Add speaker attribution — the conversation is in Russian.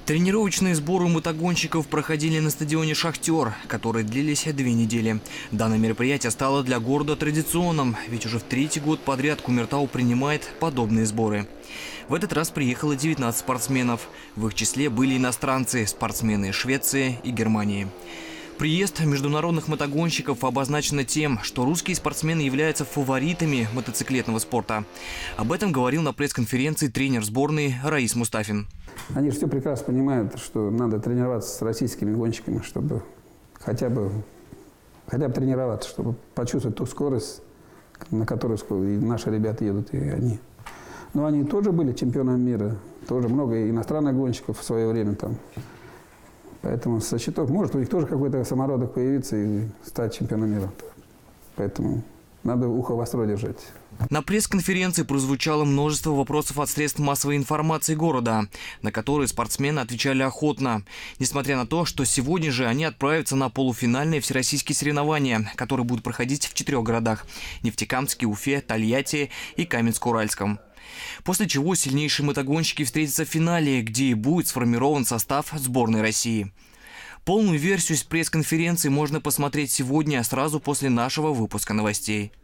Speaker 1: Тренировочные сборы мотогонщиков проходили на стадионе «Шахтер», которые длились 2 недели. Данное мероприятие стало для города традиционным, ведь уже в 3-й год подряд Кумертау принимает подобные сборы. В этот раз приехало 19 спортсменов. В их числе были иностранцы, спортсмены из Швеции и Германии. Приезд международных мотогонщиков обозначен тем, что русские спортсмены являются фаворитами мотоциклетного спорта. Об этом говорил на пресс-конференции тренер сборной Раис Мустафин.
Speaker 2: Они же все прекрасно понимают, что надо тренироваться с российскими гонщиками, чтобы хотя бы тренироваться, чтобы почувствовать ту скорость, на которую и наши ребята едут, и они. Но они тоже были чемпионами мира, тоже много иностранных гонщиков в свое время там. Поэтому со счетов может у них тоже какой-то самородок появиться и стать чемпионом мира. Поэтому надо ухо востро держать.
Speaker 1: На пресс-конференции прозвучало множество вопросов от средств массовой информации города, на которые спортсмены отвечали охотно. Несмотря на то, что сегодня же они отправятся на полуфинальные всероссийские соревнования, которые будут проходить в 4 городах – Нефтекамске, Уфе, Тольятти и Каменск-Уральском. После чего сильнейшие мотогонщики встретятся в финале, где и будет сформирован состав сборной России. Полную версию с пресс-конференции можно посмотреть сегодня, сразу после нашего выпуска новостей.